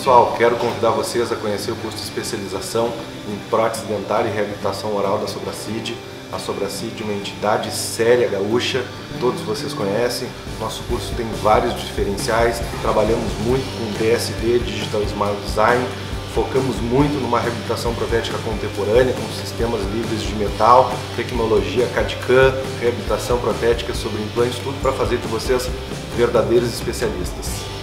Pessoal, quero convidar vocês a conhecer o curso de especialização em prótese dentária e reabilitação oral da Sobracid. A Sobracid é uma entidade séria gaúcha, todos vocês conhecem. Nosso curso tem vários diferenciais, trabalhamos muito com DSD, Digital Smile Design, focamos muito numa reabilitação protética contemporânea, com sistemas livres de metal, tecnologia CAD/CAM, reabilitação protética sobre implantes, tudo para fazer de vocês verdadeiros especialistas.